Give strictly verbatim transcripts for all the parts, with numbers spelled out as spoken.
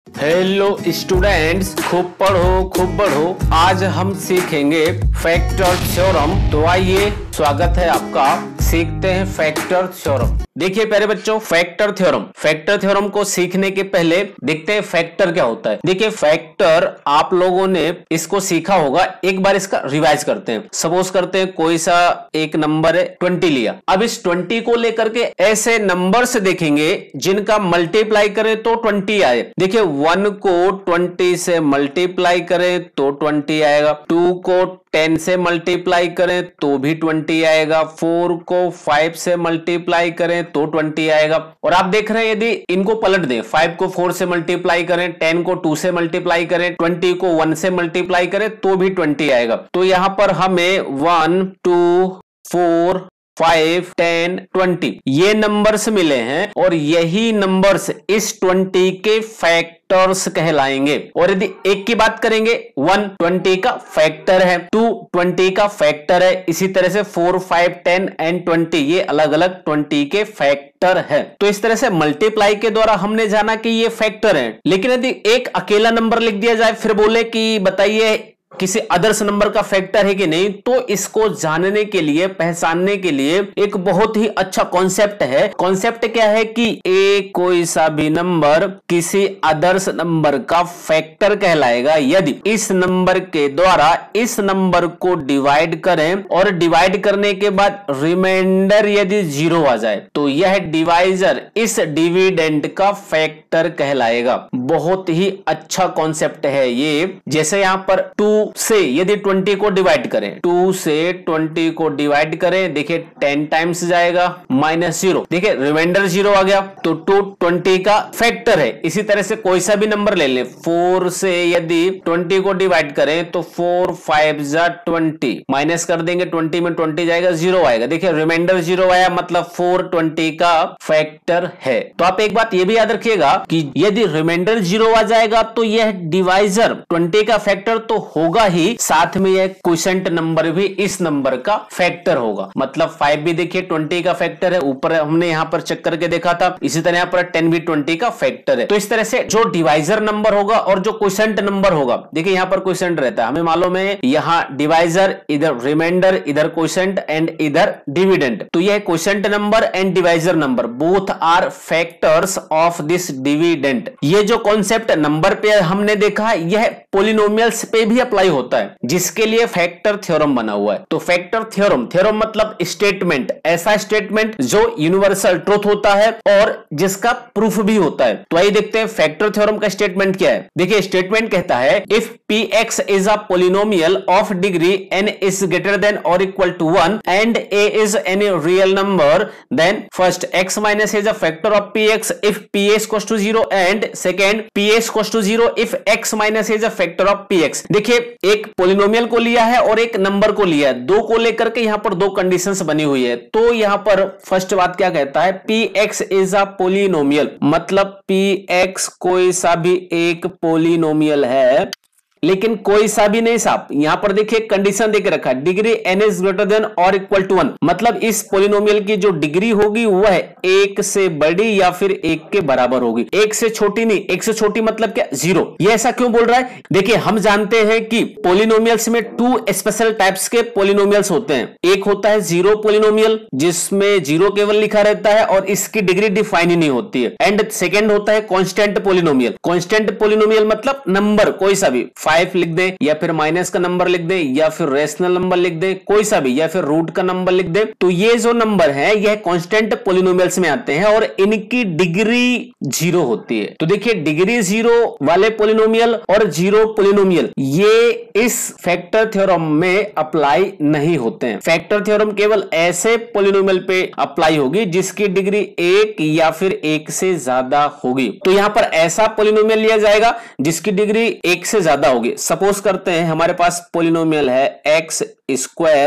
Hello students, खूब पढ़ो खूब बढ़ो। आज हम सीखेंगे फैक्टर थ्योरम। तो आइए, स्वागत है आपका। सीखते हैं फैक्टर थ्योरम। देखिए प्यारे बच्चों, फैक्टर थ्योरम फैक्टर थ्योरम को सीखने के पहले देखते हैं फैक्टर क्या होता है। देखिए फैक्टर आप लोगों ने इसको सीखा होगा, एक बार इसका रिवाइज करते हैं। सपोज करते हैं कोई सा एक नंबर है, ट्वेंटी लिया। अब इस ट्वेंटी को लेकर के ऐसे नंबर से देखेंगे जिनका मल्टीप्लाई करें तो ट्वेंटी आए। देखिए वन को ट्वेंटी से मल्टीप्लाई करें तो ट्वेंटी आएगा, टू को टेन से मल्टीप्लाई करें तो भी ट्वेंटी आएगा, फोर को फाइव से मल्टीप्लाई करें तो ट्वेंटी आएगा। और आप देख रहे हैं यदि इनको पलट दें, फाइव को फोर से मल्टीप्लाई करें, टेन को टू से मल्टीप्लाई करें, ट्वेंटी को वन से मल्टीप्लाई करें तो भी ट्वेंटी आएगा। तो यहां पर हमें one two four five ten twenty ये नंबर्स मिले हैं और यही नंबर्स इस ट्वेंटी के फैक्टर्स कहलाएंगे। और यदि एक की बात करेंगे, वन ट्वेंटी का फैक्टर है, टू ट्वेंटी का फैक्टर है, इसी तरह से four five ten and twenty ये अलग अलग ट्वेंटी के फैक्टर है। तो इस तरह से मल्टीप्लाई के द्वारा हमने जाना कि ये फैक्टर है। लेकिन यदि एक अकेला नंबर लिख दिया जाए, फिर बोले कि बताइए किसी अदर्स नंबर का फैक्टर है कि नहीं, तो इसको जानने के लिए, पहचानने के लिए एक बहुत ही अच्छा कॉन्सेप्ट है। कॉन्सेप्ट क्या है कि एक कोई सा भी नंबर किसी अदर्स नंबर का फैक्टर कहलाएगा यदि इस नंबर के द्वारा इस नंबर को डिवाइड करें और डिवाइड करने के बाद रिमाइंडर यदि जीरो आ जाए तो यह डिवाइजर इस डिविडेंड का फैक्टर कहलाएगा। बहुत ही अच्छा कॉन्सेप्ट है ये। जैसे यहां पर टू से यदि ट्वेंटी को डिवाइड करें, टू से ट्वेंटी को डिवाइड करें, देखिए टेन टाइम्स जाएगा, माइनस जीरो, देखिए रिमाइंडर जीरो आ गया, तो टू ट्वेंटी का फैक्टर है। इसी तरह से कोई सा भी नंबर ले लें, फोर से यदि ट्वेंटी को डिवाइड करें तो फोर फाइव जा ट्वेंटी, माइनस कर देंगे, ट्वेंटी में ट्वेंटी जाएगा, जीरो आएगा, देखिए रिमाइंडर जीरो आया, मतलब फोर ट्वेंटी का फैक्टर है। तो आप एक बात ये भी याद रखिएगा कि यदि रिमाइंडर जीरो आ जाएगा तो यह डिवाइजर ट्वेंटी का फैक्टर तो होगा ही, साथ में यह क्वोशिएंट नंबर भी इस नंबर का फैक्टर होगा। मतलब फाइव भी देखिए ट्वेंटी का फैक्टर है, ऊपर हमने यहां पर चेक करके देखा था। इसी तरह यहां पर टेन भी ट्वेंटी का फैक्टर है। तो इस तरह से जो डिवाइजर नंबर होगा और जो क्वोशिएंट नंबर होगा, देखिए यहां पर क्वोशिएंट रहता है, हमें मालूम है, यहां डिवाइजर, इधर रिमाइंडर, इधर क्वोशिएंट एंड इधर डिविडेंड। तो यह quotient number and divisor number both are factors of this dividend. ये जो कॉन्सेप्ट नंबर पे हमने देखा, यह पॉलिनोमियल्स पे भी अप्लाई होता है, जिसके लिए फैक्टर थ्योरम बना हुआ है। तो फैक्टर थ्योरम, थ्योरम मतलब स्टेटमेंट, ऐसा स्टेटमेंट जो यूनिवर्सल ट्रूथ होता है और जिसका प्रूफ भी होता है। तो आइए देखते हैं फैक्टर थ्योरम का स्टेटमेंट क्या है। देखिए स्टेटमेंट कहता है, if p x is a polynomial of degree n is greater than और equal to one and a is any real number, then first x minus is a factor of p x if p x equals to zero and second p x equals to zero if x minus is a factor of p x. देखिए एक polynomial को लिया है और एक number को लिया है, दो को लेकर के यहां पर दो कंडीशंस बनी हुई है। तो यहां पर फर्स्ट बात क्या कहता है, p x is a polynomial, मतलब पी एक्स कोई सा भी एक पॉलिनोमियल है, लेकिन कोई सा भी नहीं साहब। यहां पर देखिए कंडीशन देके रखा है, degree n is greater than और इक्वल टू वन, मतलब इस पॉलिनोमियल की जो डिग्री होगी वह एक से बड़ी या फिर एक के बराबर होगी, एक से छोटी नहीं। एक से छोटी मतलब क्या, जीरो। ये ऐसा क्यों बोल रहा है, देखिए हम जानते हैं कि पॉलिनोमियल्स में टू स्पेशल टाइप्स के पॉलिनोमियल्स होते हैं। एक होता है जीरो पॉलिनोमियल, जिसमें जीरो केवल लिखा रहता है और इसकी डिग्री डिफाइन ही नहीं होती है। एंड सेकेंड होता है कांस्टेंट पॉलिनोमियल। कांस्टेंट पॉलिनोमियल मतलब नंबर कोई सा भी, फाइव लिख दे या फिर माइनस का नंबर लिख दे या फिर रेशनल नंबर लिख दे, कोई सा भी, या फिर रूट का नंबर लिख दे। तो ये जो नंबर है यह कांस्टेंट पॉलिनोमियल्स में आते हैं और इनकी डिग्री जीरो होती है। तो देखिए डिग्री जीरो वाले पॉलिनोमियल और जीरो पॉलिनोमियल ये इस फैक्टर थ्योरम में अप्लाई नहीं होते हैं। फैक्टर थ्योरम केवल ऐसे पॉलिनोमियल पे अप्लाई होगी जिसकी डिग्री एक या फिर एक से ज्यादा होगी। तो यहां पर ऐसा पॉलिनोमियल लिया जाएगा जिसकी डिग्री एक से ज्यादा होगी। सपोज करते हैं हमारे पास पॉलिनोमियल है x square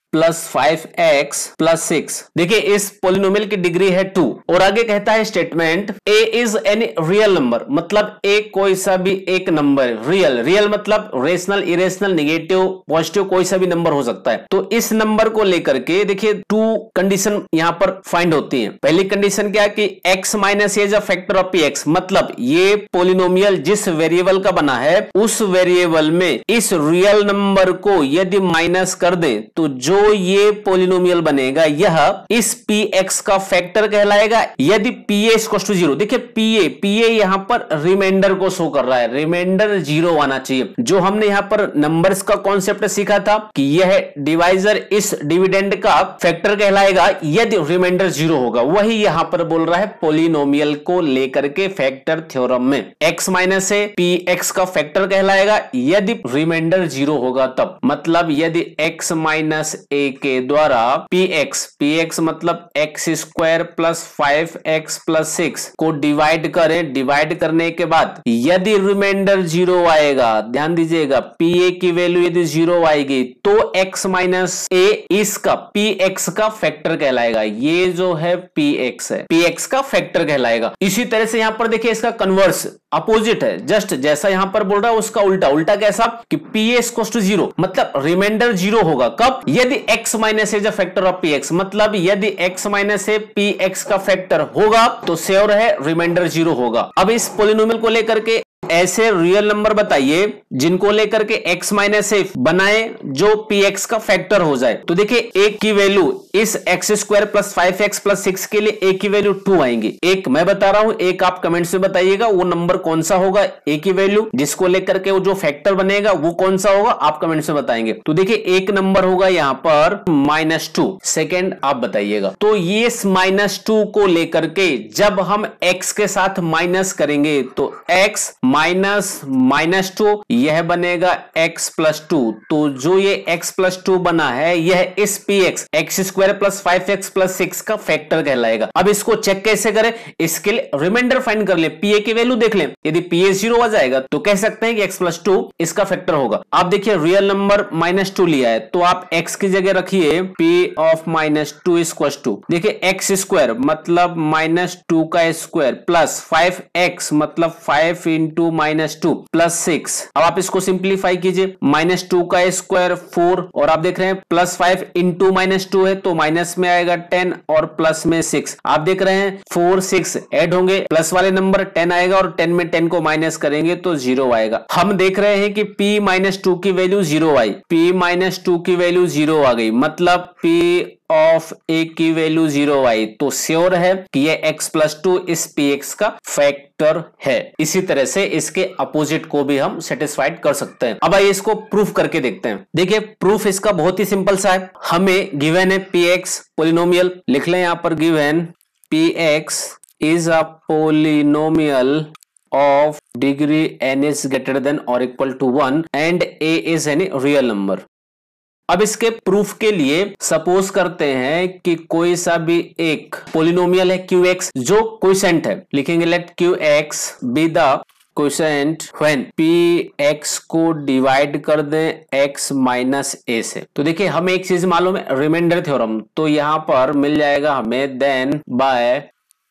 plus five x plus six. देखिए इस पोलिनोमियल की डिग्री है टू और आगे कहता है statement a is any real number, मतलब ए कोई सा भी एक नंबर, रियल रियल मतलब रेशनल, इरेशनल, नेगेटिव, पॉजिटिव कोई सा भी नंबर हो सकता है। तो इस नंबर को लेकर के देखिए टू कंडीशन यहां पर फाइंड होती है। पहली कंडीशन क्या है कि x minus a is a factor of p x, मतलब ये पोलिनोमियल जिस वेरिएबल का बना है उस वेरिएबल में इस रियल नंबर को यदि माइनस कर दें तो जो ये पोलिनोमियल बनेगा यह इस पी एक्स का फैक्टर कहलाएगा यदि p a equal to zero. देखिए पी ए पी ए यहां पर रिमाइंडर को शो कर रहा है, रिमाइंडर जीरो आना चाहिए। जो हमने यहां पर नंबर्स का कॉन्सेप्ट सीखा था कि यह डिवाइजर इस डिविडेंड का फैक्टर कहलाएगा यदि रिमाइंडर जीरो होगा, वही यहां पर बोल रहा है पोलिनोमियल को लेकर के फैक्टर थ्योरम में। x minus a p x का फैक्टर कहलाएगा यदि रिमाइंडर जीरो होगा तब, मतलब यदि x माइनस ए के द्वारा पी एक्स पी एक्स मतलब x square plus five x plus six को डिवाइड करें, डिवाइड करने के बाद यदि रिमाइंडर जीरो आएगा, ध्यान दीजिएगा पी ए की वैल्यू यदि जीरो आएगी तो x माइनस ए इसका पी एक्स का फैक्टर कहलाएगा। ये जो है पी एक्स है, पी एक्स का फैक्टर कहलाएगा। इसी तरह से यहां पर देखिए इसका कन्वर्स अपोजिट है, जस्ट जैसा यहां पर बोल रहा है उसका उल्टा। उल्टा कैसा कि p a equal to zero, मतलब रिमाइंडर जीरो होगा कब, यदि x minus a factor of p x, मतलब यदि x minus a p x का फैक्टर होगा तो श्योर है रिमाइंडर जीरो होगा। अब इस पोलिनोमियल को लेकर के ऐसे रियल नंबर बताइए जिनको लेकर के x माइनस ए बनाए जो px का फैक्टर हो जाए। तो देखिए एक की वैल्यू इस x square plus five x plus six के लिए एक की वैल्यू टू आएंगी। एक मैं बता रहा हूं, एक आप कमेंट में बताइएगा वो नंबर कौन सा होगा, एक की वैल्यू जिसको लेकर के वो जो फैक्टर बनेगा वो कौन सा होगा, आप कमेंट में बताएंगे। तो देखिए एक नंबर होगा यहां पर माइनस टू, सेकेंड आप बताइएगा। तो ये माइनस टू को लेकर के जब हम x के साथ माइनस करेंगे तो x माइनस माइनस टू यह बनेगा x प्लस टू। तो जो ये x प्लस टू बना है यह इस p x x square plus five x plus six का फैक्टर कहलाएगा। अब इसको चेक कैसे करें, इसके लिए रिमाइंडर फाइंड कर ले, पी ए की वैल्यू देख लें, यदि पी ए जीरो आ जाएगा तो कह सकते हैं कि x प्लस टू इसका फैक्टर होगा। आप देखिए रियल नंबर माइनस टू लिया है तो आप x की जगह रखिए p of minus two equal to, देखिए एक्स स्क्वायर मतलब माइनस टू का स्क्वायर प्लस फाइव एक्स मतलब five into minus two plus six. अब आप इसको सिंप्लीफाई कीजिए, माइनस टू का स्क्वायर फोर और आप देख रहे हैं plus five into minus two है तो माइनस में आएगा टेन और प्लस में सिक्स। आप देख रहे हैं फोर सिक्स ऐड होंगे, प्लस वाले नंबर टेन आएगा और टेन में टेन को माइनस करेंगे तो जीरो आएगा। हम देख रहे हैं कि p माइनस टू की वैल्यू जीरो आई, p माइनस टू की वैल्यू जीरो आ गई, मतलब p ऑफ ए की वैल्यू जीरो आई, तो श्योर है कि ये x प्लस टू इस px का फैक्टर है। इसी तरह से इसके अपोजिट को भी हम सेटिस्फाइड कर सकते हैं। अब आइए इसको प्रूफ करके देखते हैं। देखिए प्रूफ इसका बहुत ही सिंपल सा है, हमें गिवन है px पोलिनोमियल, लिख लें यहां पर given px is a polynomial of degree n is greater than or equal to one and a is any real number। अब इसके प्रूफ के लिए सपोज करते हैं कि कोई सा भी एक पोलिनोमियल है qx जो क्वोशिएंट है, लिखेंगे let qx be the quotient when px को डिवाइड कर दें x माइनस a से। तो देखिए हमें एक चीज मालूम है रिमाइंडर थ्योरम, तो यहां पर मिल जाएगा हमें then by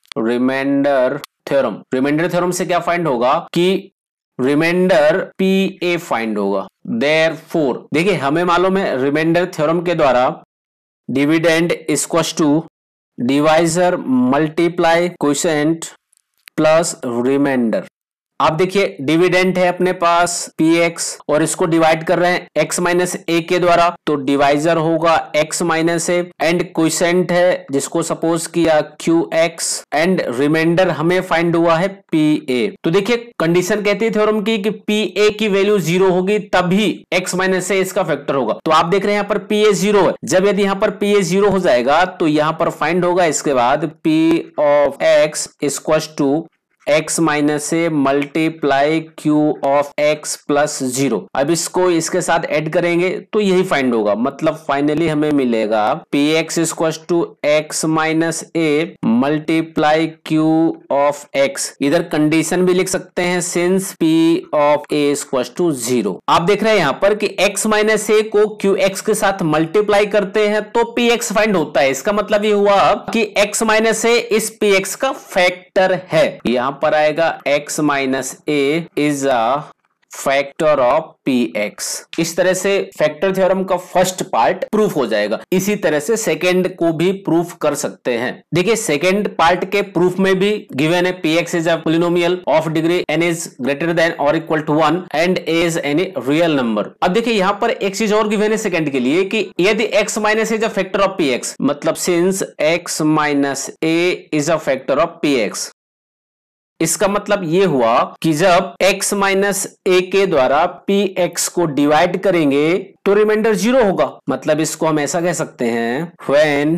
reminder theorem. Reminder theorem से क्या फाइंड होगा कि रिमाइंडर पी ए फाइंड होगा। देयरफॉर देखिए हमें मालूम है रिमाइंडर थ्योरम के द्वारा dividend equals to divisor multiply quotient plus reminder. आप देखिए डिविडेंड है अपने पास px और इसको डिवाइड कर रहे हैं x माइनस ए के द्वारा, तो डिवाइजर होगा x minus a and quotient है जिसको सपोज किया qx एंड रिमाइंडर हमें फाइंड हुआ है pa। तो देखिए कंडीशन कहती है थ्योरम की कि pa की वैल्यू जीरो होगी तभी x माइनस ए इसका फैक्टर होगा। तो आप देख रहे हैं यहाँ पर pa जीरो है, जब यदि यहाँ पर pa जीरो हो जाएगा तो यहाँ पर फाइंड होगा इसके बाद p of x equals to x minus a multiply q of x plus zero. अब इसको इसके साथ ऐड करेंगे तो यही फाइंड होगा, मतलब फाइनली हमें मिलेगा px equals to x minus a multiply q of x, इधर कंडीशन भी लिख सकते हैं since p of a equals to zero. आप देख रहे हैं यहां पर कि x माइनस ए को क्यू एक्स के साथ मल्टीप्लाई करते हैं तो पी एक्स फाइंड होता है। इसका मतलब ये हुआ कि x माइनस ए इस पी एक्स का फैक्टर है। यहां पर आएगा x minus a is a factor of p x. इस तरह से फैक्टर थ्योरम का फर्स्ट पार्ट प्रूफ हो जाएगा। इसी तरह से सेकंड को भी प्रूफ कर सकते हैं। देखिए सेकंड पार्ट के प्रूफ में भी गिवन है p x is a polynomial of degree n is greater than और equal to one and a is any real number. अब देखिए यहां पर एक चीज और गिवन है सेकंड के लिए कि यदि x minus is a factor of p x, मतलब since x minus a is a factor of p x, इसका मतलब ये हुआ कि जब x माइनस ए के द्वारा px को डिवाइड करेंगे तो रिमाइंडर जीरो होगा। मतलब इसको हम ऐसा कह सकते हैं when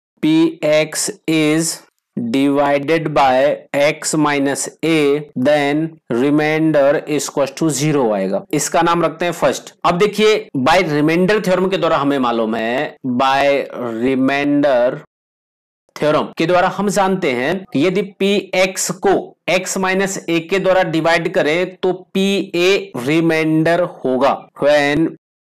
px is divided by x minus a then remainder is equal to zero आएगा। इसका नाम रखते हैं फर्स्ट। अब देखिए बाय रिमाइंडर थ्योरम के द्वारा हमें मालूम है, बाय रिमाइंडर थ्योरम के द्वारा हम जानते हैं कि यदि px को x माइनस ए के द्वारा डिवाइड करें तो pa रिमाइंडर होगा। when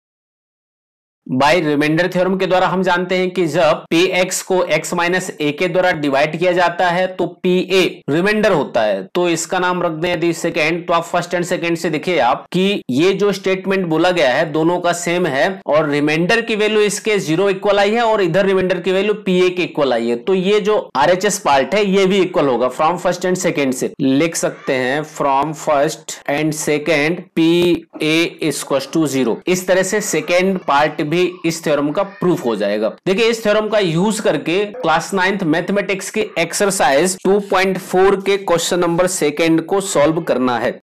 बाय रिमाइंडर थ्योरम के द्वारा हम जानते हैं कि जब px को x माइनस ए के द्वारा डिवाइड किया जाता है तो pa रिमाइंडर होता है। तो इसका नाम रख दें यदि सेकेंड, तो आप फर्स्ट एंड सेकेंड से देखिए आप कि ये जो स्टेटमेंट बोला गया है दोनों का सेम है और रिमाइंडर की वैल्यू इसके जीरो इक्वल आई है और इधर रिमाइंडर की वैल्यू pa के इक्वल आई है। तो ये जो आरएचएस पार्ट है ये भी इक्वल होगा। फ्रॉम फर्स्ट एंड सेकेंड से लिख सकते हैं from first and second pa equal to zero. इस तरह से सेकेंड पार्ट भी इस थ्योरम का प्रूफ हो जाएगा। देखिए इस थ्योरम का यूज करके क्लास नाइन्थ मैथमेटिक्स की एक्सरसाइज टू पॉइंट फोर के क्वेश्चन नंबर सेकंड को सॉल्व करना है।